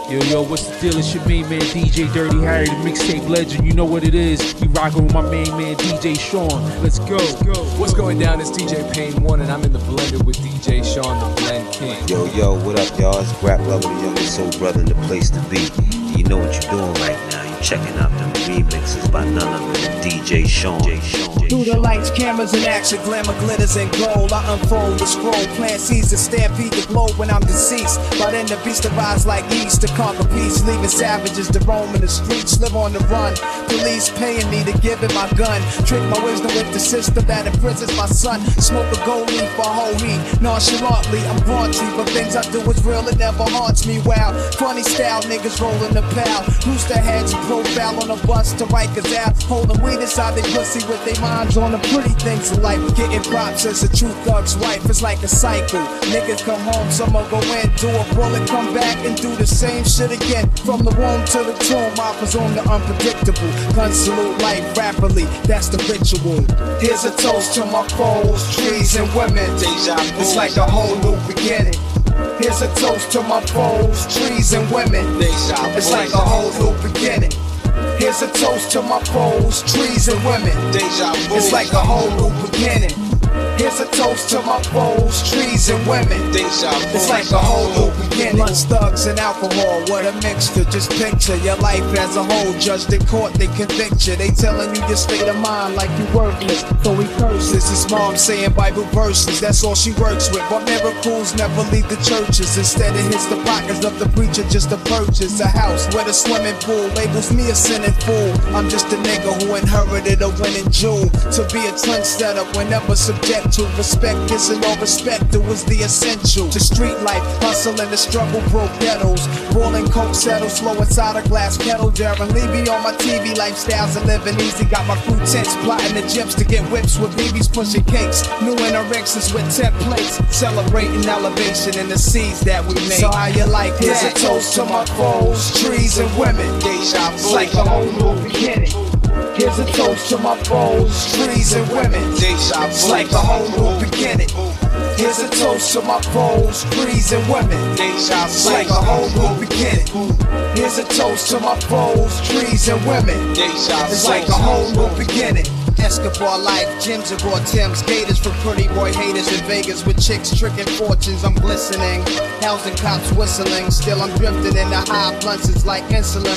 Yo, what's the deal? It's your main man, DJ Dirty Harry, the mixtape legend. You know what it is. You rockin' with my main man, DJ Sean. Let's go. What's going down? It's DJ Payne 1, and I'm in the blender with DJ Sean, the Blend King. Yo, what up, y'all? It's Rap Lover, the youngest soul brother in the place to be. You know what you're doing right now. You're checking out them remixes by none other than DJ Sean. Through the lights, cameras, and action, glamour, glitters, and gold, I unfold the scroll, plant seeds to stampede the globe when I'm deceased. By then the beast arise like yeast to conquer peace, leaving savages to roam in the streets, live on the run. Police paying me to give it my gun, trick my wisdom with the system that imprisons my son. Smoke a gold leaf for whole heat, nonchalantly I'm raunchy, but things I do is real, it never haunts me. Wow, funny style niggas rolling the pal, who's the heads profile on a bus to Rikers out, holding weed inside they pussy with their minds on the pretty things of life. Getting props as a true thug's wife, it's like a cycle. Niggas come home, some will go in, do a bullet, come back and do the same shit again. From the womb to the tomb, I presume the unpredictable. Gun salute life rapidly, that's the ritual. Here's a toast to my foes, trees and women. It's like a whole new beginning. Here's a toast to my foes, trees and women. It's like a whole new beginning. Here's a toast to my foes, trees and women. It's like a whole new beginning. Here's a toast to my foes, trees and women. It's like a whole new beginning. Blunts, thugs, and alcohol, what a mixture. Just picture your life as a whole. Judged in court, they convict you. They telling you your state of mind like you worthless. So we curse. This is mom saying Bible verses. That's all she works with. But miracles never leave the churches. Instead it hits the pockets of the preacher just to purchase a house with a swimming pool. Labels me a sinning fool. I'm just a nigga who inherited a winning jewel. To be a trendsetter whenever subject to respect isn't all respect, it was the essential to street life, hustle and the struggle broke ghettos, boiling coke settle slow inside a glass kettle. Darren Levy on my TV, lifestyles are living easy, got my crew tense, plotting the gyms to get whips with BBs pushing cakes, new interactions with 10 plates, celebrating elevation in the seeds that we make. So how you like that? Here's a toast to my foes, trees and women. It's like a whole new beginning. Here's a toast to my foes, trees and women. It's like a whole new beginning. Here's a toast to my foes, trees and women. It's like a whole new beginning. Here's a toast to my foes, trees and women. It's like a whole new beginning. Escobar life, gyms and raw Timbs, gators for pretty boy haters in Vegas with chicks tricking fortunes. I'm glistening, housing cops whistling. Still I'm drifting in the high blunts, it's like insulin.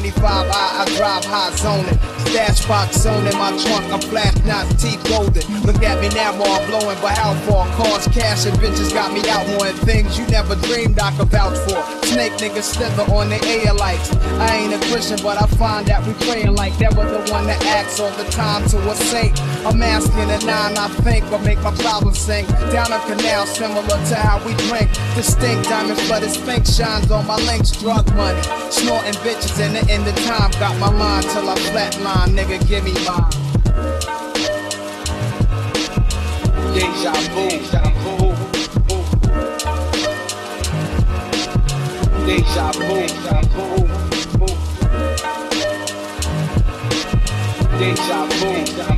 95 I drive high zoning. Stash box zone in my trunk, I'm flash knots, teeth golden. Look at me now, more blowing, but how far? Cars, cash, and bitches got me out more, and things you never dreamed I could vouch for. Snake niggas slither on the air lights. I ain't a Christian, but I find that we praying like that was the one that acts all the time to a saint. I'm asking a nine, I think, or make my problems sink. Down a canal, similar to how we drink. Distinct diamond flooded sphinx shines on my links. Drug money, snorting bitches in the end of time. Got my mind till I flatline, nigga, give me mine. Deja vu, deja vu, deja vu, deja vu,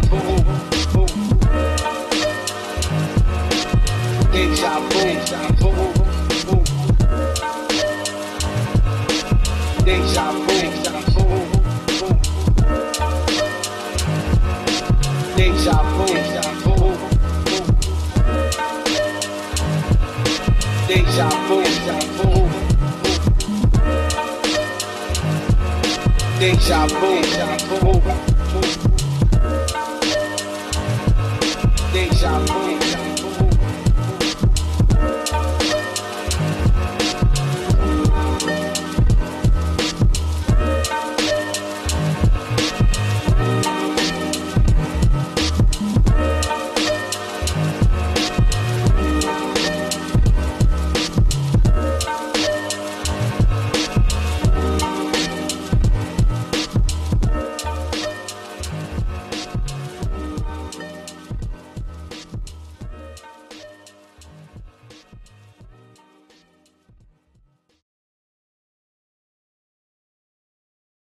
deja vu, deja vu, deja vu, deja vu, deja vu, deja vu, deja vu.